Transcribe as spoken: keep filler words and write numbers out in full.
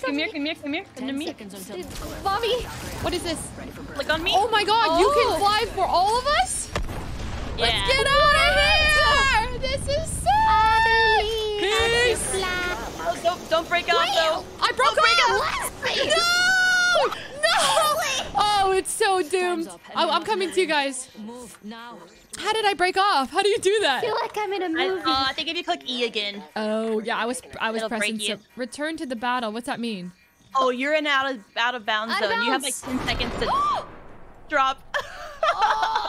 come here, come here, come here. Come to me. Mommy, what is this? Click on me. Oh my god, oh. you can fly for all of us? Yeah. Let's get out of here! This is sick! Peace! Oh, don't, don't break off, though. I broke off! No! No! Oh, it's so doomed. Oh, I'm coming to you guys. Move now. How did I break off? How do you do that? I feel like I'm in a movie. I, uh, I think if you click E again. Oh, yeah, I was I was It'll pressing break you. so, return to the battle. What's that mean? Oh, you're in out of out of bounds Out of zone. You have like bounds. ten seconds to drop. Oh,